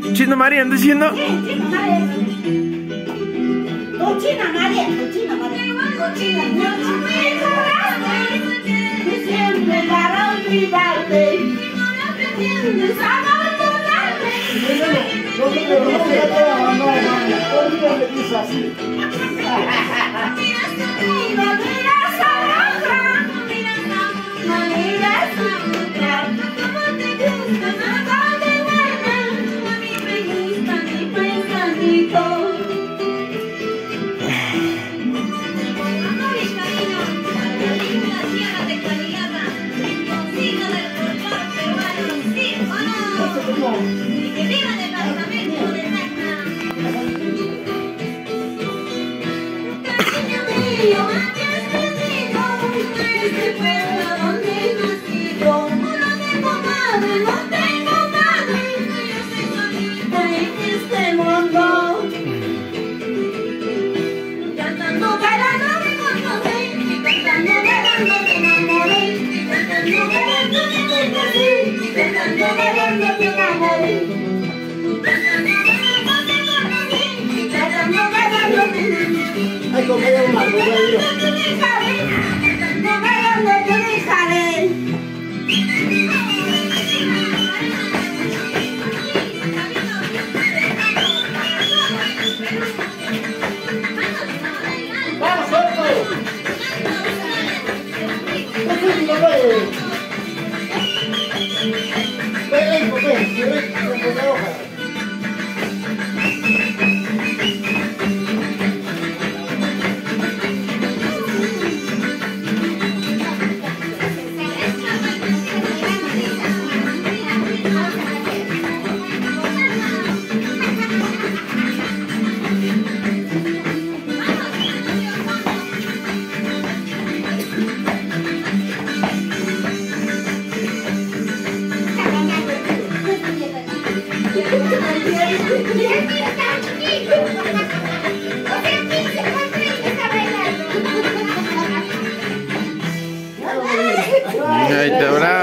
Chino María, ¿anda diciendo? Sí, Chino María. Cochina María, Cochina María. Cochina María. Siempre para olvidarte. No me pretendes abandonarme. No te lo voy a así. No miras a otra. No miras a otra. Como te gusta, nada de buena. A mí me gusta mi paisanito. ¡Que viva el departamento de Tacna! Cariño mío, hayas venido a este pueblo donde he nacido. No tengo madre, no tengo madre, yo soy solita en este mundo. Cantando, bailando me conocí, cantando, bailando me enamoré, cantando, bailando me conocí, cantando, bailando me enamoré. Ay, como hay una rueda. ¡Vamos, Soto! Ven, ven, ven, hoja. Ahí está, bravo.